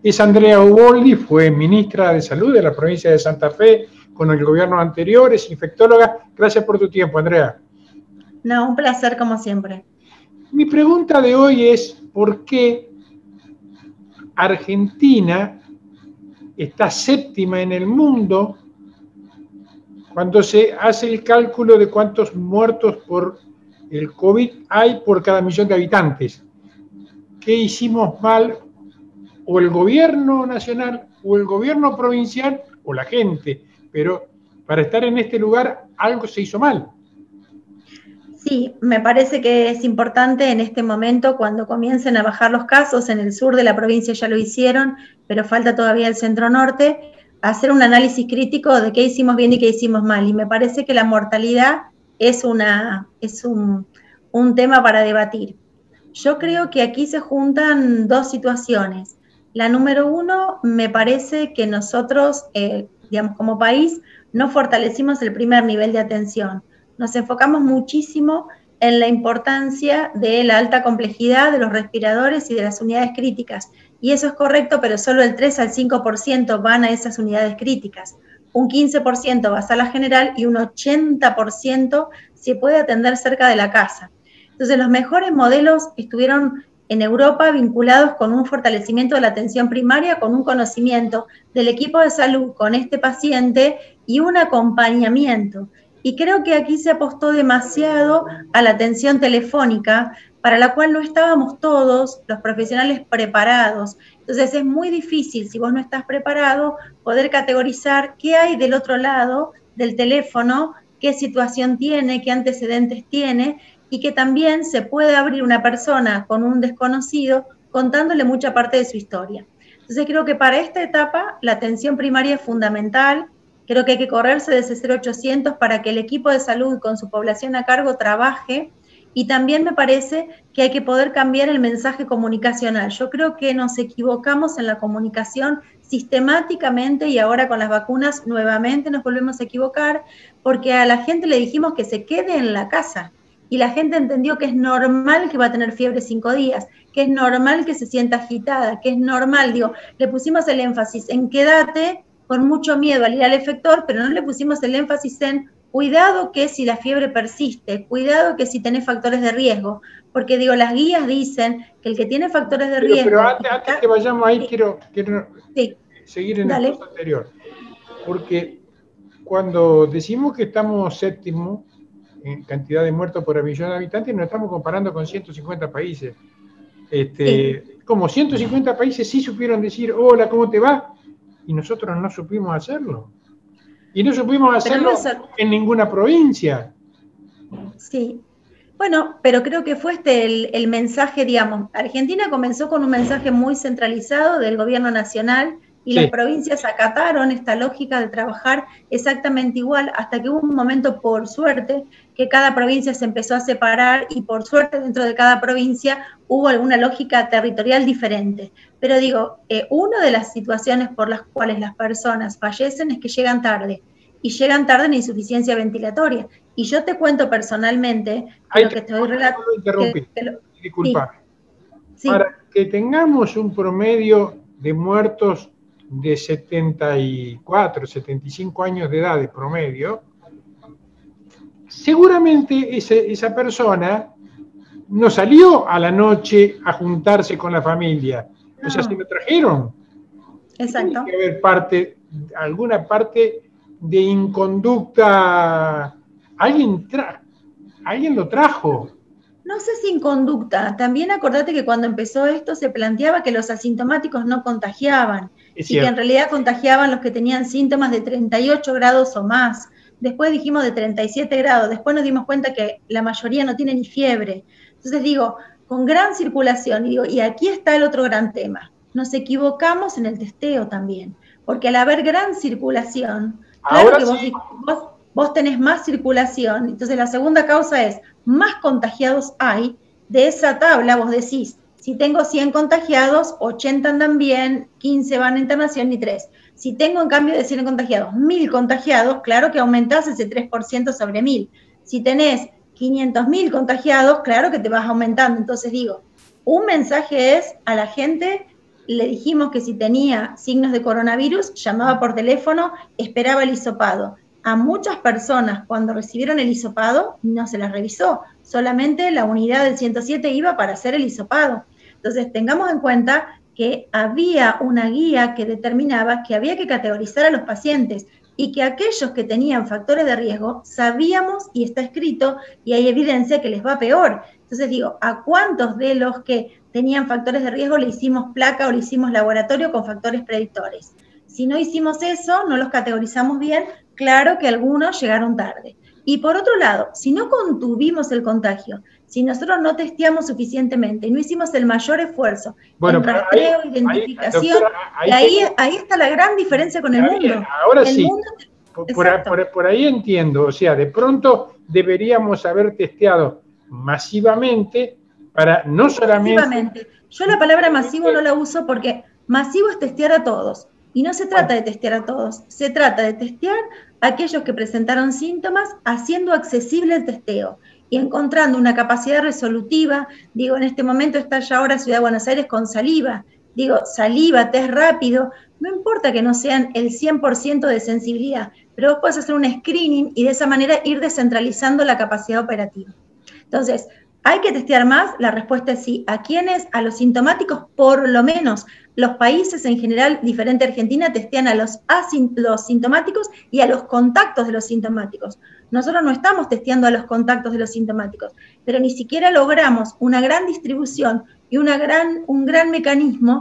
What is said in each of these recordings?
Es Andrea Uboldi, fue ministra de Salud de la provincia de Santa Fe con el gobierno anterior, es infectóloga. Gracias por tu tiempo, Andrea. No, un placer como siempre. Mi pregunta de hoy es, ¿por qué Argentina está séptima en el mundo cuando se hace el cálculo de cuántos muertos por el COVID hay por cada millón de habitantes? ¿Qué hicimos mal? ¿O el gobierno nacional, o el gobierno provincial, o la gente? Pero para estar en este lugar algo se hizo mal. Sí, me parece que es importante en este momento, cuando comiencen a bajar los casos, en el sur de la provincia ya lo hicieron, pero falta todavía el centro norte, hacer un análisis crítico de qué hicimos bien y qué hicimos mal. Y me parece que la mortalidad es un tema para debatir. Yo creo que aquí se juntan dos situaciones. La número uno, me parece que nosotros, digamos, como país, no fortalecimos el primer nivel de atención. Nos enfocamos muchísimo en la importancia de la alta complejidad de los respiradores y de las unidades críticas. Y eso es correcto, pero solo el 3 al 5% van a esas unidades críticas. Un 15% va a sala general y un 80% se puede atender cerca de la casa. Entonces, los mejores modelos estuvieron en Europa vinculados con un fortalecimiento de la atención primaria, con un conocimiento del equipo de salud con este paciente y un acompañamiento. Y creo que aquí se apostó demasiado a la atención telefónica, para la cual no estábamos todos los profesionales preparados. Entonces es muy difícil, si vos no estás preparado, poder categorizar qué hay del otro lado del teléfono, qué situación tiene, qué antecedentes tiene, y que también se puede abrir una persona con un desconocido contándole mucha parte de su historia. Entonces creo que para esta etapa la atención primaria es fundamental. Creo que hay que correrse de ese 0800 para que el equipo de salud con su población a cargo trabaje, y también me parece que hay que poder cambiar el mensaje comunicacional. Yo creo que nos equivocamos en la comunicación sistemáticamente, y ahora con las vacunas nuevamente nos volvemos a equivocar, porque a la gente le dijimos que se quede en la casa, y la gente entendió que es normal que va a tener fiebre 5 días, que es normal que se sienta agitada, que es normal, digo, le pusimos el énfasis en quédate con mucho miedo al ir al efector, pero no le pusimos el énfasis en cuidado que si la fiebre persiste, cuidado que si tenés factores de riesgo, porque digo, las guías dicen que el que tiene factores de riesgo... Pero antes que vayamos ahí, sí, quiero sí, seguir en dale. el punto anterior, porque cuando decimos que estamos séptimo en cantidad de muertos por millón de habitantes, nos estamos comparando con 150 países. Sí. Como 150 países sí supieron decir, hola, ¿cómo te va? Y nosotros no supimos hacerlo. Y no supimos hacerlo en ninguna provincia. Sí. Bueno, pero creo que fue el mensaje, digamos, Argentina comenzó con un mensaje muy centralizado del gobierno nacional, y Sí. las provincias acataron esta lógica de trabajar exactamente igual, hasta que hubo un momento, por suerte, que cada provincia se empezó a separar, y por suerte dentro de cada provincia hubo alguna lógica territorial diferente. Pero digo, una de las situaciones por las cuales las personas fallecen es que llegan tarde, y llegan tarde en insuficiencia ventilatoria. Y yo te cuento personalmente que lo que te doy relato... Disculpa. Sí. Para que tengamos un promedio de muertos de 74, 75 años de edad de promedio, seguramente esa persona no salió a la noche a juntarse con la familia. No. O sea, se lo trajeron. Exacto. Tiene que haber alguna parte de inconducta. Alguien lo trajo. No sé si inconducta. También acordate que cuando empezó esto se planteaba que los asintomáticos no contagiaban, y que en realidad contagiaban los que tenían síntomas de 38 grados o más. Después dijimos de 37 grados. Después nos dimos cuenta que la mayoría no tiene ni fiebre. Entonces digo, con gran circulación, y aquí está el otro gran tema. Nos equivocamos en el testeo también, porque al haber gran circulación, claro ahora que sí. vos tenés más circulación. Entonces la segunda causa es, más contagiados hay. De esa tabla vos decís, si tengo 100 contagiados, 80 andan bien, 15 van a internación y 3. Si tengo en cambio de 100 contagiados, 1000 contagiados, claro que aumentás ese 3% sobre 1000. Si tenés 500.000 contagiados, claro que te vas aumentando. Entonces digo, un mensaje es a la gente le dijimos que si tenía signos de coronavirus, llamaba por teléfono, esperaba el hisopado. A muchas personas, cuando recibieron el hisopado, no se las revisó, solamente la unidad del 107 iba para hacer el hisopado. Entonces, tengamos en cuenta que había una guía que determinaba que había que categorizar a los pacientes y que aquellos que tenían factores de riesgo, sabíamos y está escrito y hay evidencia que les va peor. Entonces digo, ¿a cuántos de los que tenían factores de riesgo le hicimos placa o le hicimos laboratorio con factores predictores? Si no hicimos eso, no los categorizamos bien, claro que algunos llegaron tarde. Y por otro lado, si no contuvimos el contagio, si nosotros no testeamos suficientemente, no hicimos el mayor esfuerzo en rastreo, identificación, doctora, ahí está la gran diferencia con el mundo. Ahora el sí, mundo, por ahí entiendo, o sea, de pronto deberíamos haber testeado masivamente para no solamente... Masivamente. Yo la palabra masivo no la uso porque masivo es testear a todos. Y no se trata de testear a todos, se trata de testear a aquellos que presentaron síntomas haciendo accesible el testeo y encontrando una capacidad resolutiva. Digo, en este momento está ya ahora Ciudad de Buenos Aires con saliva. Digo, saliva, test rápido, no importa que no sean el 100% de sensibilidad, pero vos podés hacer un screening y de esa manera ir descentralizando la capacidad operativa. Entonces, ¿hay que testear más? La respuesta es sí. ¿A quiénes? A los sintomáticos, por lo menos. Los países en general, diferente a Argentina, testean a los sintomáticos y a los contactos de los sintomáticos. Nosotros no estamos testeando a los contactos de los sintomáticos, pero ni siquiera logramos una gran distribución y un gran mecanismo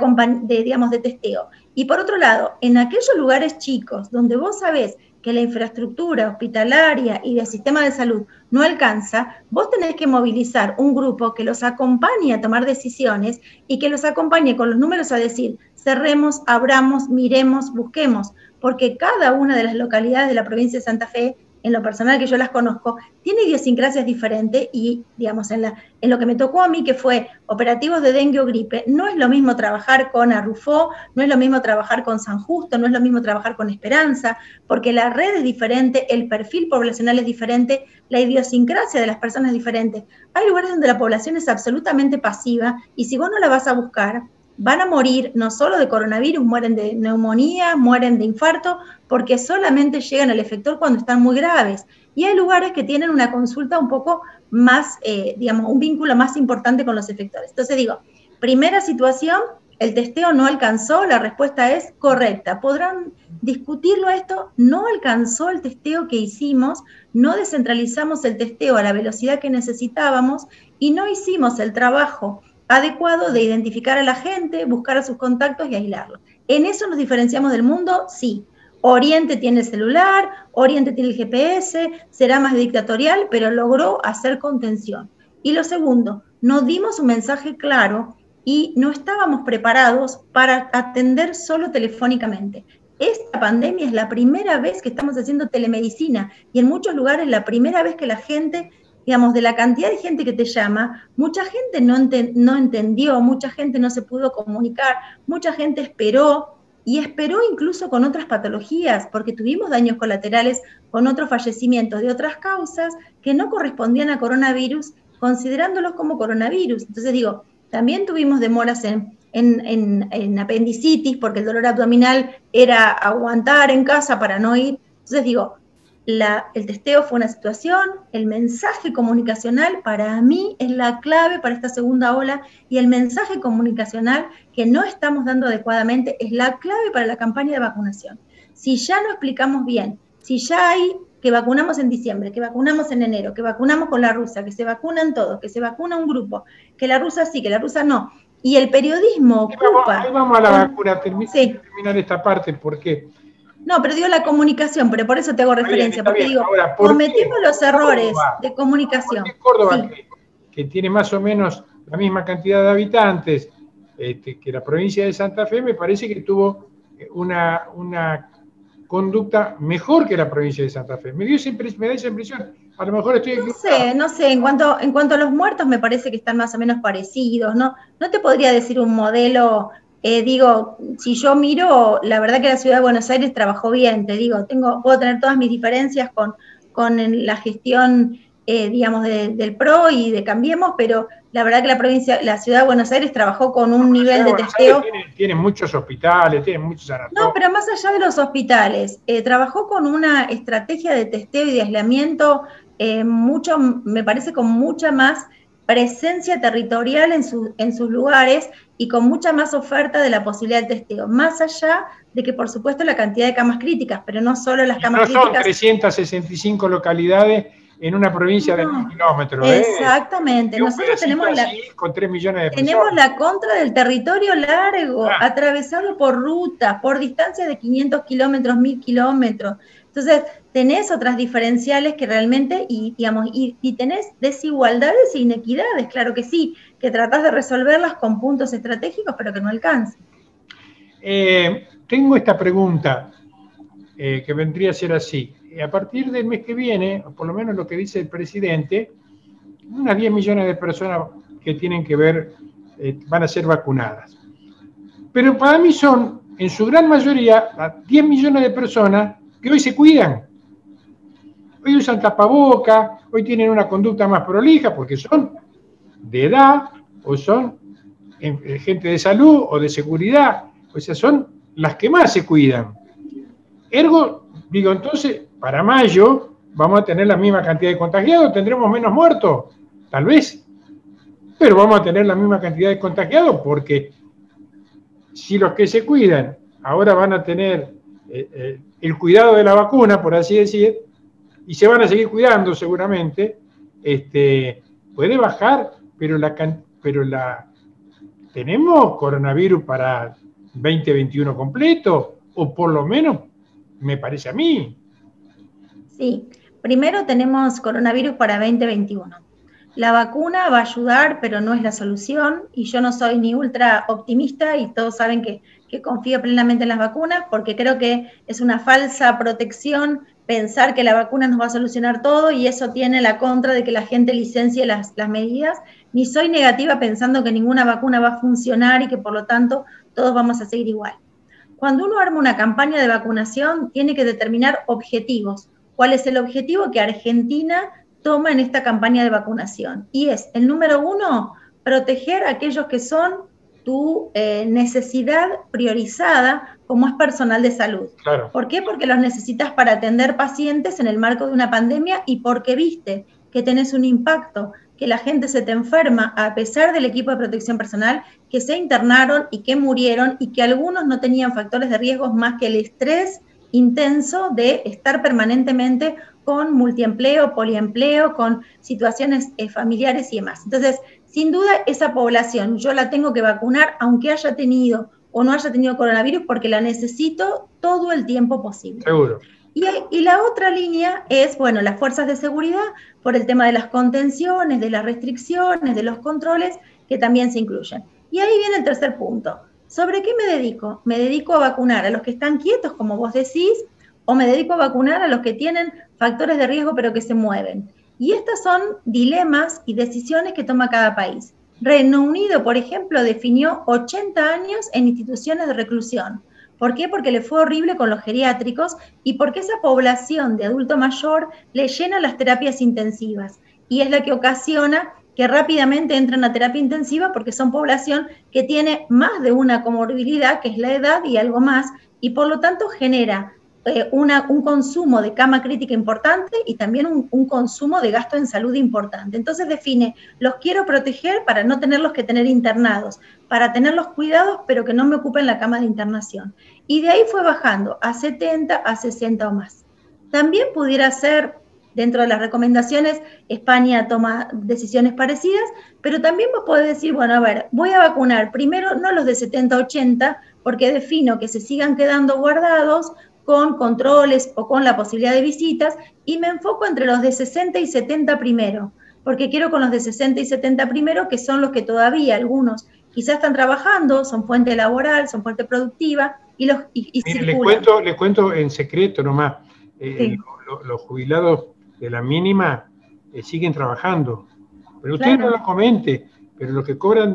de testeo. Y por otro lado, en aquellos lugares chicos donde vos sabés que la infraestructura hospitalaria y del sistema de salud no alcanza, vos tenés que movilizar un grupo que los acompañe a tomar decisiones y que los acompañe con los números a decir, cerremos, abramos, miremos, busquemos, porque cada una de las localidades de la provincia de Santa Fe, en lo personal que yo las conozco, tiene idiosincrasias diferentes y, digamos, en lo que me tocó a mí, que fue operativos de dengue o gripe, no es lo mismo trabajar con Arrufó, no es lo mismo trabajar con San Justo, no es lo mismo trabajar con Esperanza, porque la red es diferente, el perfil poblacional es diferente, la idiosincrasia de las personas es diferente. Hay lugares donde la población es absolutamente pasiva y si vos no la vas a buscar, van a morir no solo de coronavirus, mueren de neumonía, mueren de infarto, porque solamente llegan al efector cuando están muy graves. Y hay lugares que tienen una consulta un poco más, un vínculo más importante con los efectores. Entonces digo, primera situación, el testeo no alcanzó, la respuesta es correcta. Podrán discutirlo esto, no alcanzó el testeo que hicimos, no descentralizamos el testeo a la velocidad que necesitábamos y no hicimos el trabajo adecuado de identificar a la gente, buscar a sus contactos y aislarlos. ¿En eso nos diferenciamos del mundo? Sí. Oriente tiene el celular, Oriente tiene el GPS, será más dictatorial, pero logró hacer contención. Y lo segundo, no dimos un mensaje claro y no estábamos preparados para atender solo telefónicamente. Esta pandemia es la primera vez que estamos haciendo telemedicina y en muchos lugares la primera vez que la gente, digamos, de la cantidad de gente que te llama, mucha gente no entendió, mucha gente no se pudo comunicar, mucha gente esperó, y esperó incluso con otras patologías, porque tuvimos daños colaterales con otros fallecimientos de otras causas que no correspondían a coronavirus, considerándolos como coronavirus. Entonces digo, también tuvimos demoras en apendicitis, porque el dolor abdominal era aguantar en casa para no ir. Entonces digo, el testeo fue una situación, el mensaje comunicacional para mí es la clave para esta segunda ola y el mensaje comunicacional que no estamos dando adecuadamente es la clave para la campaña de vacunación. Si ya no explicamos bien, si ya hay que vacunamos en diciembre, que vacunamos en enero, que vacunamos con la rusa, que se vacunan todos, que se vacuna un grupo, que la rusa sí, que la rusa no, y el periodismo ocupa... Ahí vamos a la vacuna, terminar esta parte, porque... No, pero digo la comunicación, pero por eso te hago referencia, porque digo, ahora, cometimos los errores de comunicación. ¿Por qué Córdoba, que tiene más o menos la misma cantidad de habitantes que la provincia de Santa Fe, me parece que tuvo una conducta mejor que la provincia de Santa Fe? Me da esa impresión. A lo mejor estoy equivocado. No sé, en cuanto a los muertos me parece que están más o menos parecidos, ¿no? No te podría decir un modelo... si yo miro, la verdad que la Ciudad de Buenos Aires trabajó bien, te digo, puedo tener todas mis diferencias con la gestión, del PRO y de Cambiemos, pero la verdad que la ciudad de Buenos Aires trabajó con un nivel de testeo. Tiene muchos hospitales, tiene muchos sanatorios. No, pero más allá de los hospitales, trabajó con una estrategia de testeo y de aislamiento me parece con mucha más presencia territorial en sus lugares y con mucha más oferta de la posibilidad del testeo, más allá de que, por supuesto, la cantidad de camas críticas, pero no solo las camas críticas. No son 365 localidades en una provincia de 1.000 kilómetros. Exactamente. Nosotros tenemos con 3 millones de tenemos personas. la contra del territorio largo, atravesado por rutas, por distancias de 500 kilómetros, 1000 kilómetros. Entonces, tenés otras diferenciales que realmente, y tenés desigualdades e inequidades, claro que sí, que tratás de resolverlas con puntos estratégicos, pero que no alcanzan. Tengo esta pregunta que vendría a ser así. A partir del mes que viene, o por lo menos lo que dice el presidente, unas 10 millones de personas que tienen que ver, van a ser vacunadas. Pero para mí son, en su gran mayoría, 10 millones de personas que hoy se cuidan. Hoy usan tapaboca, hoy tienen una conducta más prolija porque son de edad o son gente de salud o de seguridad. O sea, son las que más se cuidan. Ergo, digo, entonces, para mayo vamos a tener la misma cantidad de contagiados, tendremos menos muertos, tal vez, pero vamos a tener la misma cantidad de contagiados porque si los que se cuidan ahora van a tener el cuidado de la vacuna, por así decir, y se van a seguir cuidando seguramente, puede bajar, pero ¿tenemos coronavirus para 2021 completo? O por lo menos, me parece a mí. Sí, primero tenemos coronavirus para 2021. La vacuna va a ayudar, pero no es la solución, y yo no soy ni ultra optimista, y todos saben que confío plenamente en las vacunas, porque creo que es una falsa protección pensar que la vacuna nos va a solucionar todo, y eso tiene la contra de que la gente licencie las medidas. Ni soy negativa pensando que ninguna vacuna va a funcionar y que por lo tanto todos vamos a seguir igual. Cuando uno arma una campaña de vacunación, tiene que determinar objetivos. ¿Cuál es el objetivo que Argentina toma en esta campaña de vacunación? Y es, el número 1, proteger a aquellos que son tu necesidad priorizada, como es personal de salud. Claro. ¿Por qué? Porque los necesitas para atender pacientes en el marco de una pandemia y porque viste que tenés un impacto, que la gente se te enferma a pesar del equipo de protección personal, que se internaron y que murieron y que algunos no tenían factores de riesgo más que el estrés intenso de estar permanentemente con multiempleo, poliempleo, con situaciones familiares y demás. Entonces, sin duda, esa población yo la tengo que vacunar aunque haya tenido o no haya tenido coronavirus porque la necesito todo el tiempo posible. Seguro. Y la otra línea es, bueno, las fuerzas de seguridad por el tema de las contenciones, de las restricciones, de los controles, que también se incluyen. Y ahí viene el tercer punto. ¿Sobre qué me dedico? ¿Me dedico a vacunar a los que están quietos, como vos decís, o me dedico a vacunar a los que tienen factores de riesgo pero que se mueven? Y estos son dilemas y decisiones que toma cada país. Reino Unido, por ejemplo, definió 80 años en instituciones de reclusión. ¿Por qué? Porque le fue horrible con los geriátricos y porque esa población de adulto mayor le llena las terapias intensivas y es la que ocasiona que rápidamente entren a terapia intensiva porque son población que tiene más de una comorbilidad, que es la edad y algo más, y por lo tanto genera un consumo de cama crítica importante y también un consumo de gasto en salud importante. Entonces define, los quiero proteger para no tenerlos que tener internados, para tenerlos cuidados, pero que no me ocupen la cama de internación. Y de ahí fue bajando a 70, a 60 o más. También pudiera ser, dentro de las recomendaciones, España toma decisiones parecidas, pero también vos podés decir, bueno, a ver, voy a vacunar primero no los de 70, 80, porque defino que se sigan quedando guardados con controles o con la posibilidad de visitas, y me enfoco entre los de 60 y 70 primero, porque quiero con los de 60 y 70 primero, que son los que todavía algunos quizás están trabajando, son fuente laboral, son fuente productiva, y Mire, circulan. les cuento en secreto nomás, Sí. los jubilados de la mínima siguen trabajando, pero usted Claro. no lo comente, pero los que cobran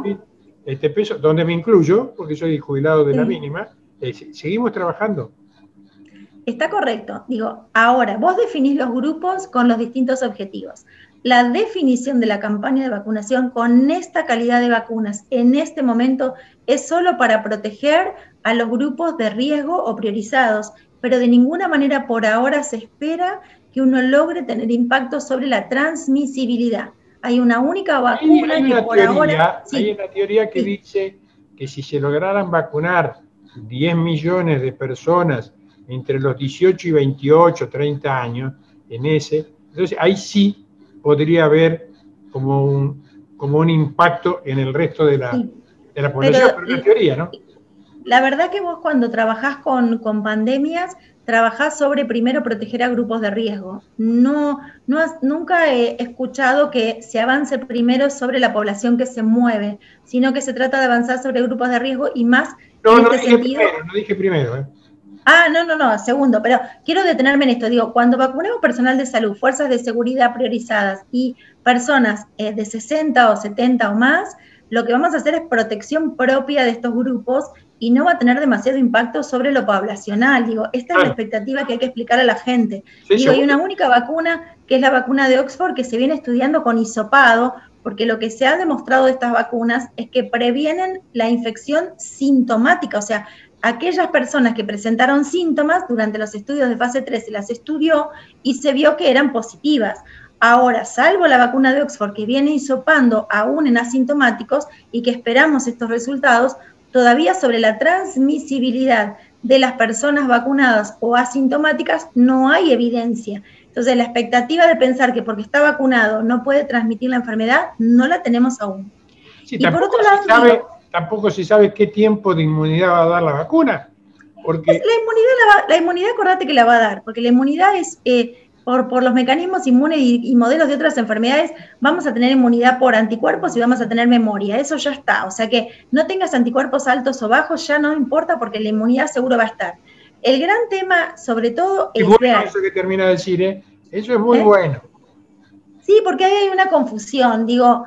18.000 pesos, donde me incluyo, porque soy jubilado de la mínima, seguimos trabajando. Está correcto. Digo, ahora, vos definís los grupos con los distintos objetivos. la definición de la campaña de vacunación con esta calidad de vacunas en este momento es solo para proteger a los grupos de riesgo o priorizados, pero de ninguna manera por ahora se espera que uno logre tener impacto sobre la transmisibilidad. Hay una única vacuna hay que una por teoría, ahora... hay Sí, una teoría que sí. dice que si se lograran vacunar 10 millones de personas entre los 18 y 28, 30 años, entonces ahí sí podría haber como un impacto en el resto de Sí, la pero población, pero es una teoría, ¿no? la verdad que vos cuando trabajás con pandemias, trabajás sobre primero proteger a grupos de riesgo. Nunca he escuchado que se avance primero sobre la población que se mueve, sino que se trata de avanzar sobre grupos de riesgo y más No, en no este dije sentido. primero, no dije primero, ¿eh? Ah, no, segundo, pero quiero detenerme en esto. Digo, cuando vacunemos personal de salud, fuerzas de seguridad priorizadas y personas de 60 o 70 o más, lo que vamos a hacer es protección propia de estos grupos y no va a tener demasiado impacto sobre lo poblacional. Digo, esta es la Claro, expectativa que hay que explicar a la gente. sí, Digo, hay una seguro. única vacuna, que es la vacuna de Oxford, que se viene estudiando con hisopado, porque lo que se ha demostrado de estas vacunas es que previenen la infección sintomática, o sea, aquellas personas que presentaron síntomas durante los estudios de fase 3 se las estudió y se vio que eran positivas. Ahora, salvo la vacuna de Oxford que viene hisopando aún en asintomáticos y que esperamos estos resultados, todavía sobre la transmisibilidad de las personas vacunadas o asintomáticas no hay evidencia. Entonces, la expectativa de pensar que porque está vacunado no puede transmitir la enfermedad, no la tenemos aún. Sí, Y por otro lado, digo, tampoco se sabe qué tiempo de inmunidad va a dar la vacuna, porque la inmunidad, acordate que la va a dar, porque la inmunidad es, por los mecanismos inmunes y modelos de otras enfermedades, vamos a tener inmunidad por anticuerpos y vamos a tener memoria, eso ya está, o sea que no tengas anticuerpos altos o bajos, ya no importa porque la inmunidad seguro va a estar. El gran tema, sobre todo, es es bueno ver. eso que termina de decir, ¿eh? Eso es muy ¿Eh? bueno. Sí, porque ahí hay una confusión. Digo,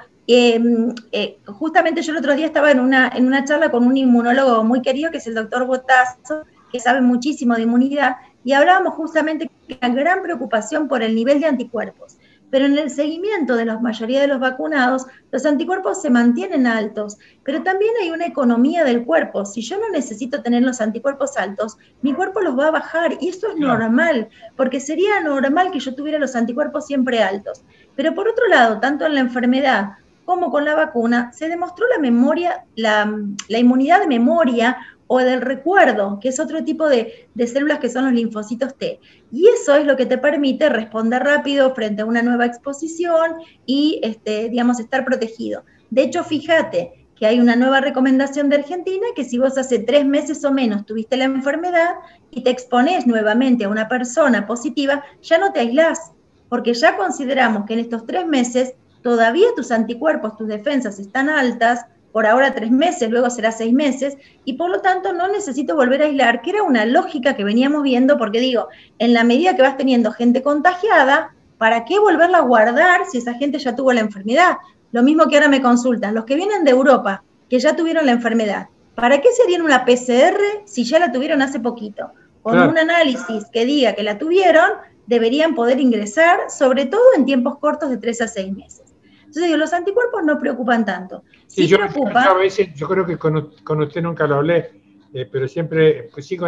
justamente yo el otro día estaba en una charla con un inmunólogo muy querido, que es el doctor Botazo, que sabe muchísimo de inmunidad, y hablábamos justamente de la gran preocupación por el nivel de anticuerpos. Pero en el seguimiento de la mayoría de los vacunados, los anticuerpos se mantienen altos, pero también hay una economía del cuerpo. Si yo no necesito tener los anticuerpos altos, mi cuerpo los va a bajar, y eso es Claro. normal, porque sería normal que yo tuviera los anticuerpos siempre altos. Pero por otro lado, tanto en la enfermedad como con la vacuna, se demostró la memoria, la inmunidad de memoria o del recuerdo, que es otro tipo de células que son los linfocitos T. Y eso es lo que te permite responder rápido frente a una nueva exposición y, digamos, estar protegido. De hecho, fíjate que hay una nueva recomendación de Argentina que si vos hace 3 meses o menos tuviste la enfermedad y te exponés nuevamente a una persona positiva, ya no te aislás, porque ya consideramos que en estos 3 meses todavía tus anticuerpos, tus defensas están altas, por ahora 3 meses, luego será 6 meses, y por lo tanto no necesito volver a aislar, que era una lógica que veníamos viendo, porque digo, en la medida que vas teniendo gente contagiada, ¿para qué volverla a guardar si esa gente ya tuvo la enfermedad? Lo mismo que ahora me consultan, los que vienen de Europa, que ya tuvieron la enfermedad, ¿para qué serían una PCR si ya la tuvieron hace poquito? Con Claro. un análisis que diga que la tuvieron, deberían poder ingresar, sobre todo en tiempos cortos de 3 a 6 meses. Entonces digo, los anticuerpos no preocupan tanto. Sí, Sí yo a preocupa. veces, yo creo que con usted nunca lo hablé, pero siempre, pues sí,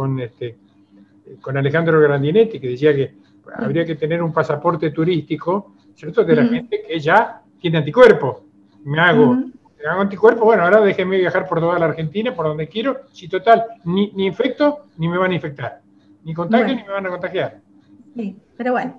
con Alejandro Grandinetti, que decía que habría que tener un pasaporte turístico, ¿cierto? De la gente que ya tiene anticuerpos. Me hago anticuerpos, bueno, ahora déjeme viajar por toda la Argentina, por donde quiero, si total, ni infecto, ni me van a infectar. Ni contagio, Bueno, ni me van a contagiar. sí, pero bueno,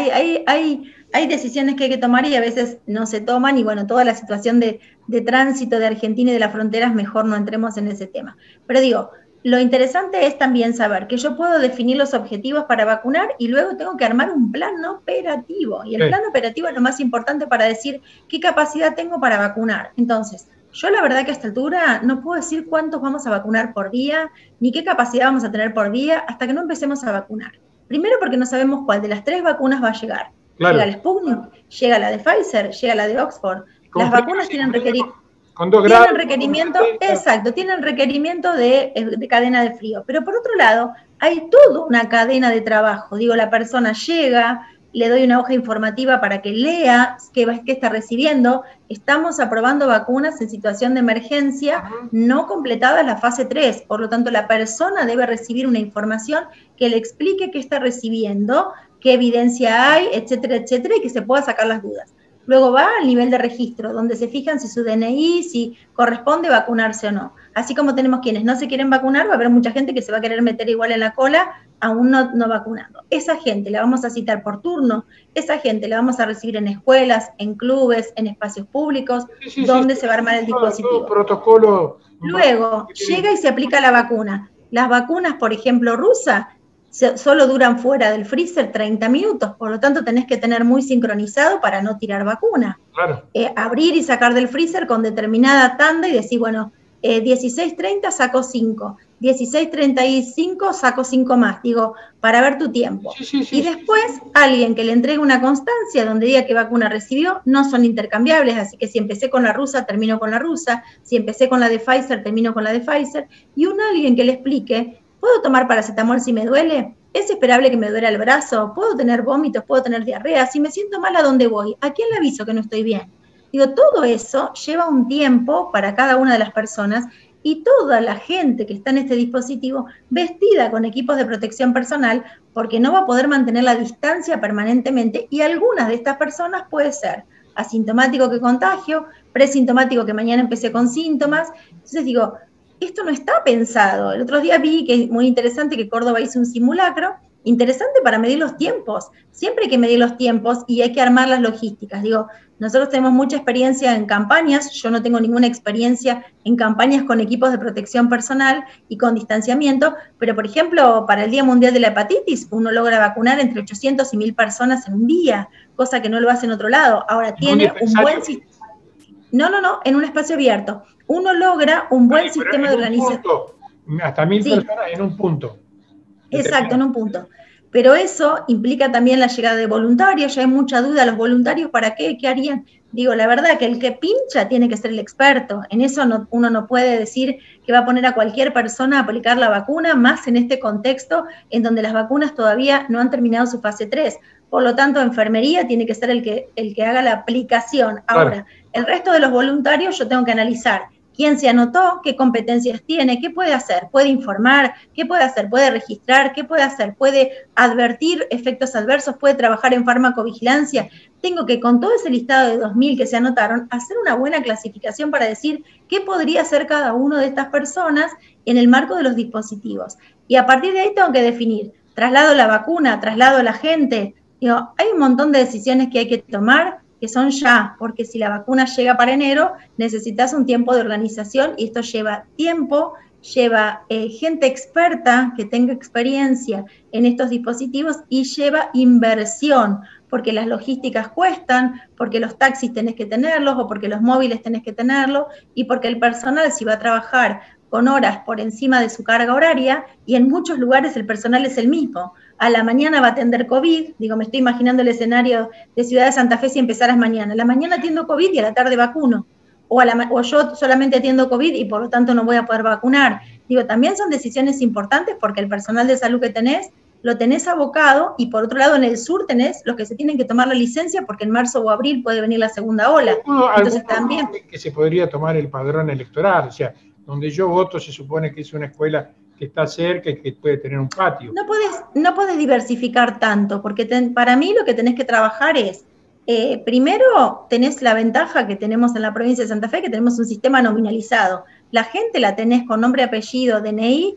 hay decisiones que hay que tomar y a veces no se toman y bueno, toda la situación de tránsito de Argentina y de las fronteras, mejor no entremos en ese tema. Pero digo, lo interesante es también saber que yo puedo definir los objetivos para vacunar y luego tengo que armar un plan operativo. Y el Sí. plan operativo es lo más importante para decir qué capacidad tengo para vacunar. Entonces, yo la verdad que a esta altura no puedo decir cuántos vamos a vacunar por día, ni qué capacidad vamos a tener por día hasta que no empecemos a vacunar. Primero porque no sabemos cuál de las 3 vacunas va a llegar. Llega Claro. el Sputnik, llega la de Pfizer, llega la de Oxford. Con Las frío, vacunas sin frío, con 2 tienen grados, con requerimiento, 70. exacto, tienen requerimiento de cadena de frío. Pero por otro lado, hay toda una cadena de trabajo. Digo, la persona llega, le doy una hoja informativa para que lea qué está recibiendo. Estamos aprobando vacunas en situación de emergencia, no completada la fase 3, por lo tanto la persona debe recibir una información que le explique qué está recibiendo, qué evidencia hay, etcétera, etcétera, y que se pueda sacar las dudas. Luego va al nivel de registro, donde se fijan si su DNI, si corresponde vacunarse o no. Así como tenemos quienes no se quieren vacunar, va a haber mucha gente que se va a querer meter igual en la cola, aún no vacunando. Esa gente la vamos a citar por turno, esa gente la vamos a recibir en escuelas, en clubes, en espacios públicos, donde se va a armar el dispositivo. Todo protocolo. Luego, llega y se aplica la vacuna. Las vacunas, por ejemplo, rusas, solo duran fuera del freezer 30 minutos, por lo tanto tenés que tener muy sincronizado para no tirar vacuna. Claro. Abrir y sacar del freezer con determinada tanda y decir, bueno, 16:30 saco 5, 16:35 saco 5 más, digo, para ver tu tiempo. Y después alguien que le entregue una constancia donde diga qué vacuna recibió, no son intercambiables, así que si empecé con la rusa, termino con la rusa, si empecé con la de Pfizer, termino con la de Pfizer, y alguien que le explique, ¿puedo tomar paracetamol si me duele? ¿Es esperable que me duela el brazo? ¿Puedo tener vómitos? ¿Puedo tener diarrea? Si me siento mal, ¿a dónde voy? ¿A quién le aviso que no estoy bien? Digo, todo eso lleva un tiempo para cada una de las personas y toda la gente que está en este dispositivo vestida con equipos de protección personal porque no va a poder mantener la distancia permanentemente y algunas de estas personas puede ser asintomático que contagio, presintomático que mañana empecé con síntomas. Entonces digo, esto no está pensado. El otro día vi que es muy interesante que Córdoba hizo un simulacro, interesante para medir los tiempos. Siempre hay que medir los tiempos y hay que armar las logísticas. Digo, nosotros tenemos mucha experiencia en campañas, yo no tengo ninguna experiencia en campañas con equipos de protección personal y con distanciamiento, pero por ejemplo, para el Día Mundial de la Hepatitis, uno logra vacunar entre 800 y 1000 personas en un día, cosa que no lo hace en otro lado. Ahora, tiene un buen sistema. No, en un espacio abierto. Uno logra un buen sistema de organización. Hasta 1000 personas en un punto. Exacto, en un punto. Pero eso implica también la llegada de voluntarios, ya hay mucha duda, los voluntarios, ¿para qué? ¿Qué harían? Digo, la verdad que el que pincha tiene que ser el experto, en eso uno no puede decir que va a poner a cualquier persona a aplicar la vacuna, más en este contexto en donde las vacunas todavía no han terminado su fase 3. Por lo tanto, enfermería tiene que ser el que haga la aplicación. Ahora, el resto de los voluntarios yo tengo que analizar quién se anotó, qué competencias tiene, qué puede hacer, puede informar, qué puede hacer, puede registrar, qué puede hacer, puede advertir efectos adversos, puede trabajar en farmacovigilancia. Tengo que, con todo ese listado de 2000 que se anotaron, hacer una buena clasificación para decir qué podría hacer cada uno de estas personas en el marco de los dispositivos. Y a partir de ahí tengo que definir, traslado la vacuna, traslado a la gente. Digo, hay un montón de decisiones que hay que tomar que son ya, porque si la vacuna llega para enero, necesitas un tiempo de organización y esto lleva tiempo, lleva gente experta que tenga experiencia en estos dispositivos y lleva inversión, porque las logísticas cuestan, porque los taxis tenés que tenerlos o porque los móviles tenés que tenerlos y porque el personal si va a trabajar con horas por encima de su carga horaria y en muchos lugares el personal es el mismo. A la mañana va a atender COVID, digo, me estoy imaginando el escenario de Ciudad de Santa Fe si empezaras mañana. A la mañana atiendo COVID y a la tarde vacuno. O yo solamente atiendo COVID y por lo tanto no voy a poder vacunar. Digo, también son decisiones importantes porque el personal de salud que tenés, lo tenés abocado y por otro lado en el sur tenés los que se tienen que tomar la licencia porque en marzo o abril puede venir la segunda ola. Entonces también... que se podría tomar el padrón electoral, o sea, donde yo voto se supone que es una escuela que está cerca y que puede tener un patio. No podés diversificar tanto, porque para mí lo que tenés que trabajar es, primero tenés la ventaja que tenemos en la provincia de Santa Fe, que tenemos un sistema nominalizado. La gente la tenés con nombre, apellido, DNI,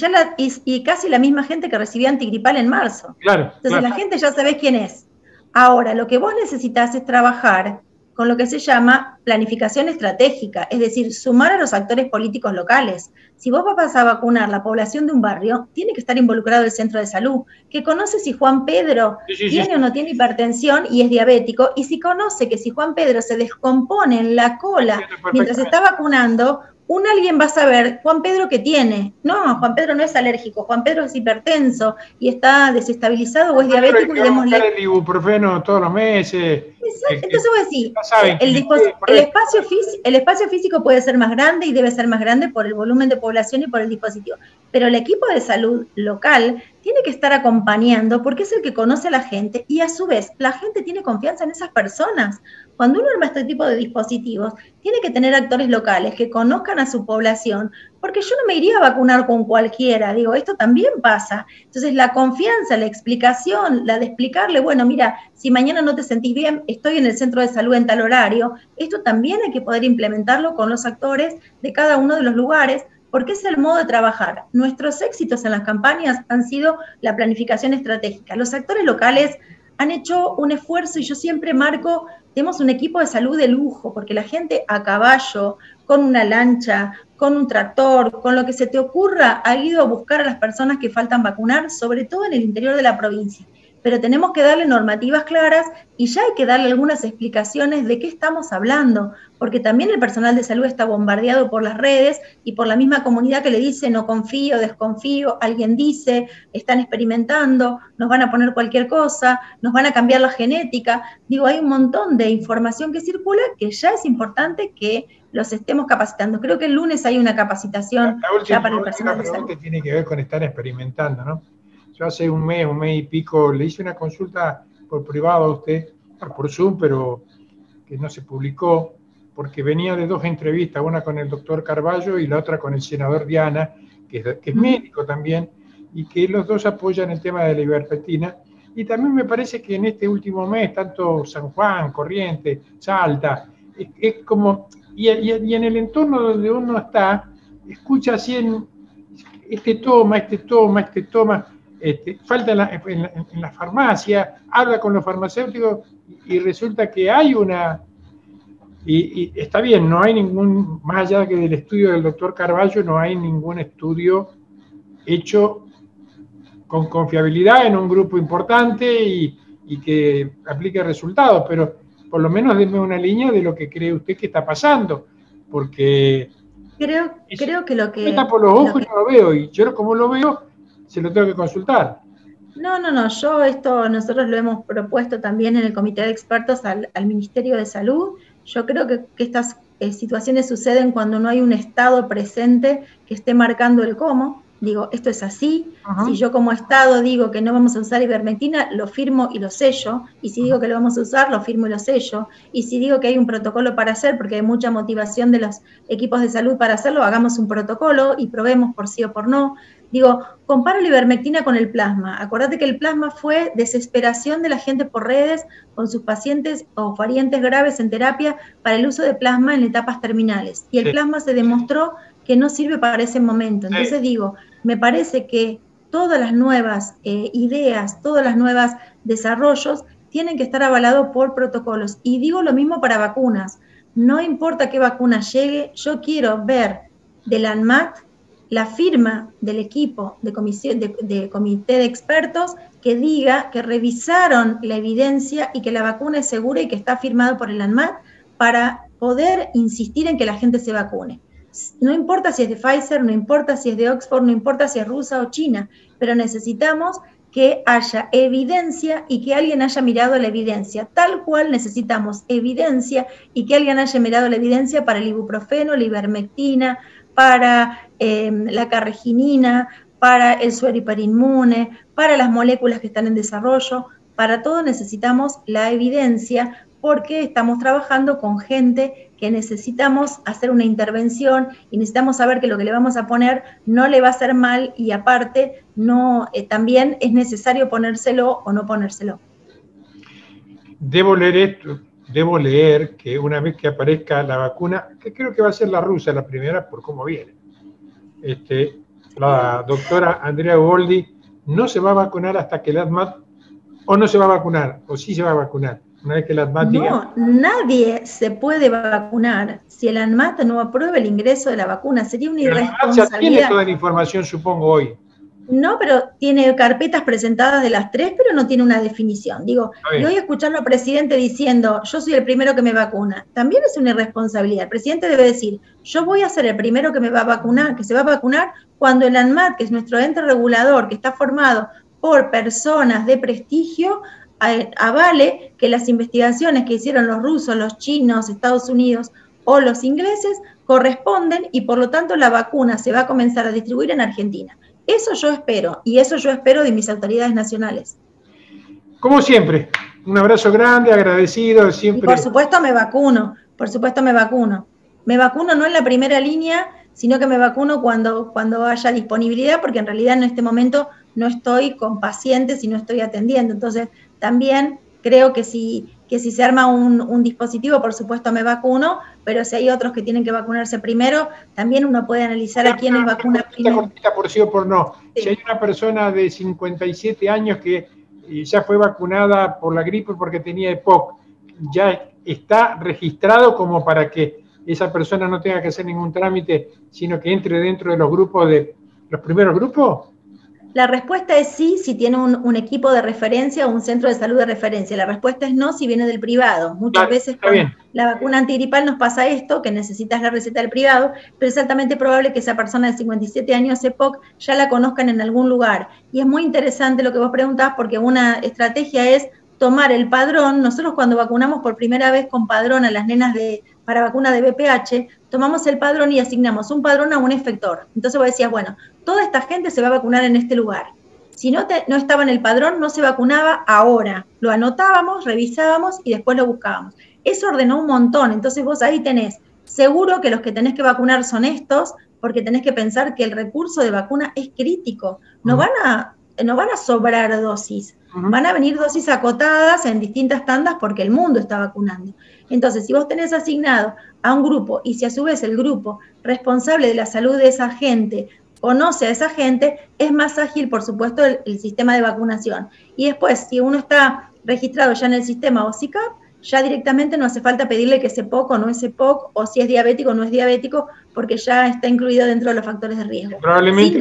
y casi la misma gente que recibía antigripal en marzo. Claro. Entonces la gente ya sabés quién es. Ahora, lo que vos necesitas es trabajar con lo que se llama planificación estratégica, es decir, sumar a los actores políticos locales. Si vos vas a vacunar la población de un barrio, tiene que estar involucrado el centro de salud, que conoce si Juan Pedro tiene o no tiene hipertensión y es diabético, y si conoce que si Juan Pedro se descompone en la cola mientras está vacunando, alguien va a saber, Juan Pedro, ¿qué tiene? No, Juan Pedro no es alérgico, Juan Pedro es hipertenso y está desestabilizado o es diabético. Y démosle el ibuprofeno todos los meses. Entonces voy a decir, el espacio físico puede ser más grande y debe ser más grande por el volumen de población y por el dispositivo, pero el equipo de salud local tiene que estar acompañando porque es el que conoce a la gente y a su vez la gente tiene confianza en esas personas. Cuando uno arma este tipo de dispositivos, tiene que tener actores locales que conozcan a su población, porque yo no me iría a vacunar con cualquiera, digo, esto también pasa. Entonces la confianza, la explicación, la de explicarle, bueno, mira, si mañana no te sentís bien, estoy en el centro de salud en tal horario, esto también hay que poder implementarlo con los actores de cada uno de los lugares, porque es el modo de trabajar. Nuestros éxitos en las campañas han sido la planificación estratégica. Los actores locales han hecho un esfuerzo y yo siempre marco, tenemos un equipo de salud de lujo, porque la gente a caballo, con una lancha, con un tractor, con lo que se te ocurra, ha ido a buscar a las personas que faltan vacunar, sobre todo en el interior de la provincia. Pero tenemos que darle normativas claras y ya hay que darle algunas explicaciones de qué estamos hablando, porque también el personal de salud está bombardeado por las redes y por la misma comunidad que le dice no confío, desconfío, alguien dice, están experimentando, nos van a poner cualquier cosa, nos van a cambiar la genética. Digo, hay un montón de información que circula que ya es importante que los estemos capacitando. Creo que el lunes hay una capacitación ya para el personal de salud. La pregunta tiene que ver con estar experimentando, ¿no? Yo hace un mes y pico, le hice una consulta por privado a usted, por Zoom, pero que no se publicó, porque venía de dos entrevistas, una con el doctor Carballo y la otra con el senador Diana, que es médico también, y que los dos apoyan el tema de la ivermectina. Y también me parece que en este último mes, tanto San Juan, Corrientes, Salta, es como, y en el entorno donde uno está, escucha así en este toma, falta en la farmacia, habla con los farmacéuticos y resulta que hay una, y está bien, no hay ningún, más allá que del estudio del doctor Carballo, no hay ningún estudio hecho con confiabilidad en un grupo importante y que aplique resultados, pero por lo menos denme una línea de lo que cree usted que está pasando, porque creo que lo que... Me tapo los ojos y no lo veo, y yo como lo veo, se lo tengo que consultar. No, nosotros lo hemos propuesto también en el comité de expertos al Ministerio de Salud. Yo creo que estas situaciones suceden cuando no hay un Estado presente que esté marcando el cómo. Digo, esto es así. Si yo como Estado digo que no vamos a usar ivermectina, lo firmo y lo sello. Y si digo que lo vamos a usar, lo firmo y lo sello. Y si digo que hay un protocolo para hacer, porque hay mucha motivación de los equipos de salud para hacerlo, hagamos un protocolo y probemos por sí o por no. Digo, comparo la ivermectina con el plasma. Acordate que el plasma fue desesperación de la gente por redes con sus pacientes o variantes graves en terapia para el uso de plasma en etapas terminales. Y el plasma se demostró que no sirve para ese momento. Entonces digo, me parece que todas las nuevas ideas, todas las nuevas desarrollos tienen que estar avalados por protocolos. Y digo lo mismo para vacunas. No importa qué vacuna llegue, yo quiero ver del ANMAT la firma del equipo de comité de expertos que diga que revisaron la evidencia y que la vacuna es segura y que está firmado por el ANMAT para poder insistir en que la gente se vacune. No importa si es de Pfizer, no importa si es de Oxford, no importa si es rusa o china, pero necesitamos que haya evidencia y que alguien haya mirado la evidencia. Tal cual necesitamos evidencia y que alguien haya mirado la evidencia para el ibuprofeno, la ivermectina, para la carreginina, para el suero hiperinmune, para las moléculas que están en desarrollo. Para todo necesitamos la evidencia porque estamos trabajando con gente que necesitamos hacer una intervención y necesitamos saber que lo que le vamos a poner no le va a hacer mal y aparte no, también es necesario ponérselo o no ponérselo. Debo leer que una vez que aparezca la vacuna, que creo que va a ser la rusa la primera por cómo viene, la doctora Andrea Uboldi no se va a vacunar hasta que el ANMAT, o no se va a vacunar, o sí se va a vacunar. Una vez que el ANMAT diga... No, nadie se puede vacunar si el ANMAT no aprueba el ingreso de la vacuna. Sería una irresponsabilidad. El ANMAT ya tiene toda la información, supongo, hoy. No, pero tiene carpetas presentadas de las 3, pero no tiene una definición. Digo, y hoy escucharlo al presidente diciendo, yo soy el primero que me vacuna, también es una irresponsabilidad. El presidente debe decir, yo voy a ser el primero que me va a vacunar, que se va a vacunar, cuando el ANMAT, que es nuestro ente regulador, que está formado por personas de prestigio, avale que las investigaciones que hicieron los rusos, los chinos, Estados Unidos o los ingleses corresponden y por lo tanto la vacuna se va a comenzar a distribuir en Argentina. Eso yo espero, y eso yo espero de mis autoridades nacionales. Como siempre, un abrazo grande, agradecido, siempre. Y por supuesto me vacuno, por supuesto me vacuno. Me vacuno no en la primera línea, sino que me vacuno cuando haya disponibilidad, porque en realidad en este momento no estoy con pacientes y no estoy atendiendo. Entonces, también creo que si se arma un dispositivo, por supuesto me vacuno, pero si hay otros que tienen que vacunarse primero, también uno puede analizar a quiénes vacuna primero. Por sí o por no. Sí. Si hay una persona de 57 años que ya fue vacunada por la gripe porque tenía EPOC, ya está registrado como para que esa persona no tenga que hacer ningún trámite, sino que entre dentro de los grupos de los primeros grupos. La respuesta es sí, si tiene un equipo de referencia o un centro de salud de referencia. La respuesta es no, si viene del privado. Muchas veces con la vacuna antigripal nos pasa esto, que necesitas la receta del privado, pero es altamente probable que esa persona de 57 años EPOC ya la conozcan en algún lugar. Y es muy interesante lo que vos preguntás, porque una estrategia es tomar el padrón. Nosotros cuando vacunamos por primera vez con padrón a las nenas para vacuna de VPH, tomamos el padrón y asignamos un padrón a un efector. Entonces vos decías, bueno, toda esta gente se va a vacunar en este lugar. Si no estaba en el padrón, no se vacunaba ahora. Lo anotábamos, revisábamos y después lo buscábamos. Eso ordenó un montón. Entonces vos ahí tenés, seguro que los que tenés que vacunar son estos, porque tenés que pensar que el recurso de vacuna es crítico. No van a sobrar dosis. Van a venir dosis acotadas en distintas tandas porque el mundo está vacunando. Entonces, si vos tenés asignado a un grupo y si a su vez el grupo responsable de la salud de esa gente conoce a esa gente, es más ágil, por supuesto, el sistema de vacunación. Y después, si uno está registrado ya en el sistema OSICAP, ya directamente no hace falta pedirle que es EPOC o no es EPOC, o si es diabético o no es diabético, porque ya está incluido dentro de los factores de riesgo. Probablemente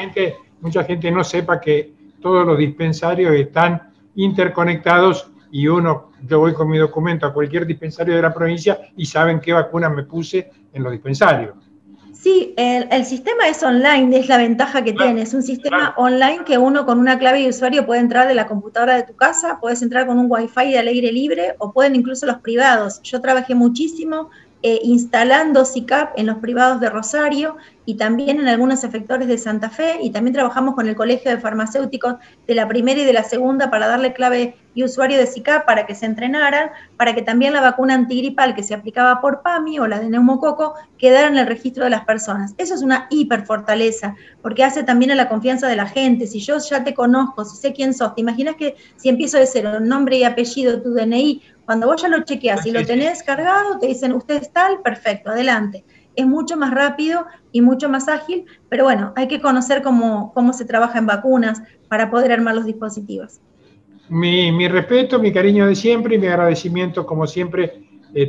mucha gente no sepa que todos los dispensarios están interconectados y yo voy con mi documento a cualquier dispensario de la provincia y saben qué vacuna me puse en los dispensarios. Sí, el sistema es online, es la ventaja que tiene. Es un sistema online que uno con una clave de usuario puede entrar de la computadora de tu casa, puedes entrar con un wifi de al aire libre o pueden incluso los privados. Yo trabajé muchísimo instalando SICAP en los privados de Rosario y también en algunos efectores de Santa Fe, y también trabajamos con el Colegio de Farmacéuticos de la primera y de la segunda para darle clave y usuario de SICAP para que se entrenaran, para que también la vacuna antigripal que se aplicaba por PAMI o la de neumococo quedara en el registro de las personas. Eso es una hiperfortaleza, porque hace también a la confianza de la gente. Si yo ya te conozco, si sé quién sos, ¿te imaginas que si empiezo de cero, nombre y apellido, tu DNI, cuando vos ya lo chequeas y lo tenés cargado, te dicen, usted es tal, perfecto, adelante. Es mucho más rápido y mucho más ágil, pero bueno, hay que conocer cómo se trabaja en vacunas para poder armar los dispositivos. Mi respeto, mi cariño de siempre y mi agradecimiento, como siempre,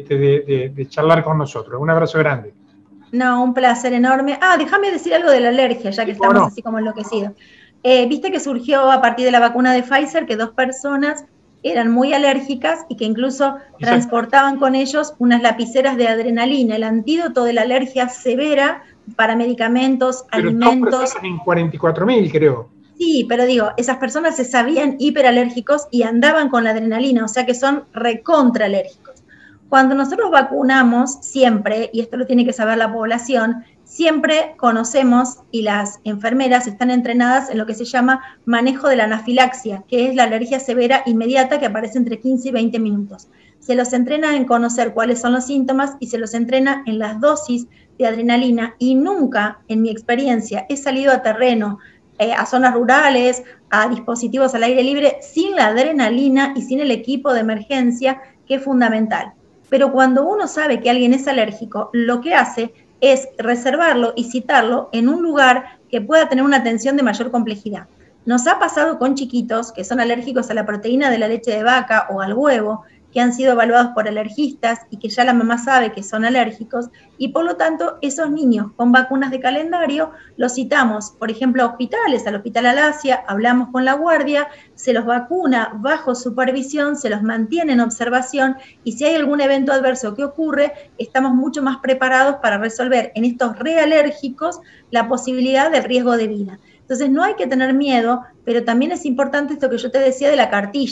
de charlar con nosotros. Un abrazo grande. No, un placer enorme. Déjame decir algo de la alergia, ya que estamos así como enloquecidos. Viste que surgió a partir de la vacuna de Pfizer que 2 personas eran muy alérgicas y que incluso transportaban con ellos unas lapiceras de adrenalina, el antídoto de la alergia severa para medicamentos, pero alimentos. En 44.000, creo. Sí, pero digo, esas personas se sabían hiperalérgicos y andaban con la adrenalina, o sea que son recontraalérgicos. Cuando nosotros vacunamos, siempre, y esto lo tiene que saber la población, siempre conocemos y las enfermeras están entrenadas en lo que se llama manejo de la anafilaxia, que es la alergia severa inmediata que aparece entre 15 y 20 minutos. Se los entrena en conocer cuáles son los síntomas y se los entrena en las dosis de adrenalina, y nunca, en mi experiencia, he salido a terreno, a zonas rurales, a dispositivos al aire libre, sin la adrenalina y sin el equipo de emergencia, que es fundamental. Pero cuando uno sabe que alguien es alérgico, lo que hace es reservarlo y citarlo en un lugar que pueda tener una atención de mayor complejidad. Nos ha pasado con chiquitos que son alérgicos a la proteína de la leche de vaca o al huevo, que han sido evaluados por alergistas y que ya la mamá sabe que son alérgicos, y por lo tanto esos niños con vacunas de calendario los citamos, por ejemplo, a hospitales, al Hospital Alasia, hablamos con la guardia, se los vacuna bajo supervisión, se los mantiene en observación, y si hay algún evento adverso que ocurre, estamos mucho más preparados para resolver en estos realérgicos la posibilidad del riesgo de vida. Entonces no hay que tener miedo, pero también es importante esto que yo te decía de la cartilla.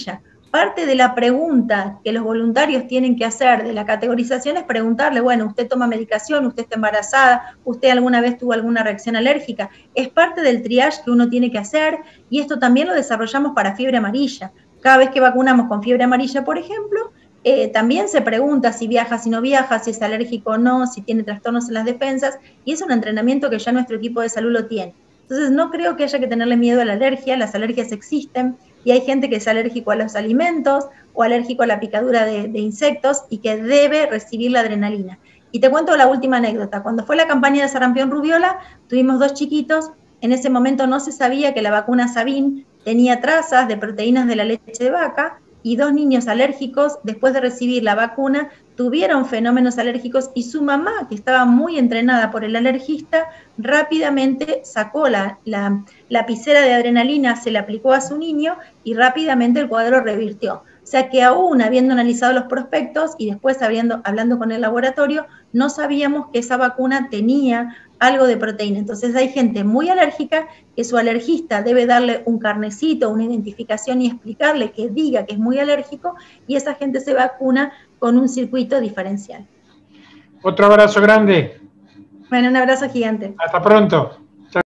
Parte de la pregunta que los voluntarios tienen que hacer de la categorización es preguntarle, bueno, ¿usted toma medicación? ¿Usted está embarazada? ¿Usted alguna vez tuvo alguna reacción alérgica? Es parte del triage que uno tiene que hacer, y esto también lo desarrollamos para fiebre amarilla. Cada vez que vacunamos con fiebre amarilla, por ejemplo, también se pregunta si viaja, si no viaja, si es alérgico o no, si tiene trastornos en las defensas, y es un entrenamiento que ya nuestro equipo de salud lo tiene. Entonces, no creo que haya que tenerle miedo a la alergia, las alergias existen, y hay gente que es alérgico a los alimentos o alérgico a la picadura de insectos y que debe recibir la adrenalina. Y te cuento la última anécdota. Cuando fue la campaña de sarampión rubiola, tuvimos 2 chiquitos. En ese momento no se sabía que la vacuna Sabin tenía trazas de proteínas de la leche de vaca, y 2 niños alérgicos, después de recibir la vacuna, tuvieron fenómenos alérgicos, y su mamá, que estaba muy entrenada por el alergista, rápidamente sacó la lapicera de adrenalina, se la aplicó a su niño y rápidamente el cuadro revirtió. O sea que aún habiendo analizado los prospectos y después hablando con el laboratorio, no sabíamos que esa vacuna tenía algo de proteína. Entonces hay gente muy alérgica que su alergista debe darle un carnecito, una identificación y explicarle que diga que es muy alérgico, y esa gente se vacuna con un circuito diferencial. Otro abrazo grande. Bueno, un abrazo gigante. Hasta pronto.